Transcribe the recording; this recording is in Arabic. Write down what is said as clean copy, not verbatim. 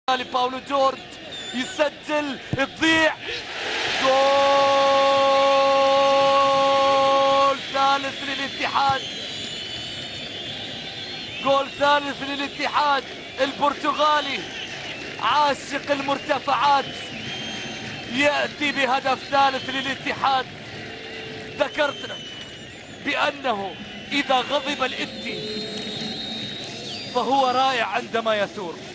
باولو جورج يسجل، تضيع. جول ثالث للاتحاد، جول ثالث للاتحاد البرتغالي عاشق المرتفعات يأتي بهدف ثالث للاتحاد. ذكرت لك بأنه إذا غضب الإتي فهو رائع عندما يثور.